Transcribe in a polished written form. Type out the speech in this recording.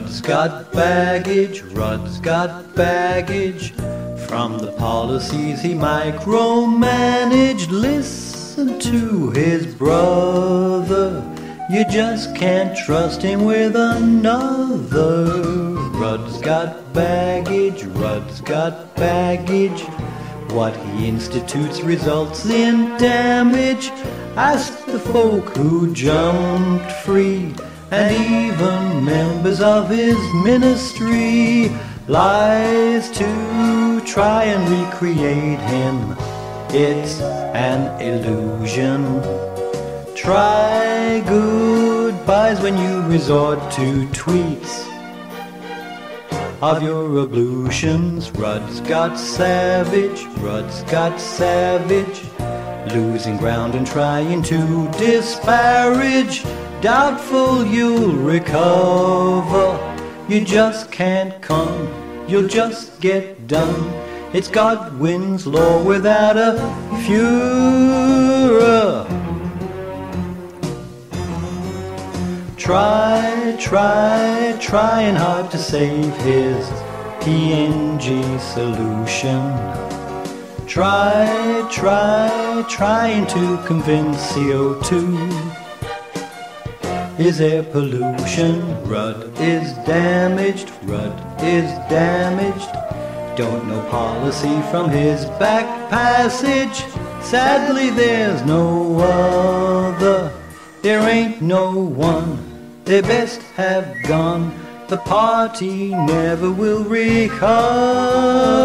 Rudd's got baggage, Rudd's got baggage from the policies he micromanaged. Listen to his brother, you just can't trust him with another. Rudd's got baggage, Rudd's got baggage. What he institutes results in damage. Ask the folk who jumped free, and even members of his ministry. Lies to try and recreate him, it's an illusion. Try goodbyes when you resort to tweets of your ablutions. Rudd's got savage, Rudd's got savage, losing ground and trying to disparage. Doubtful you'll recover, you just can't come, you'll just get done. It's Godwin's law without a furor. Trying hard to save his PNG solution. Trying to convince CO2 is air pollution. Rudd is damaged, Rudd is damaged. Don't know policy from his back passage. Sadly there's no other, there ain't no one. They best have gone, the party never will recover.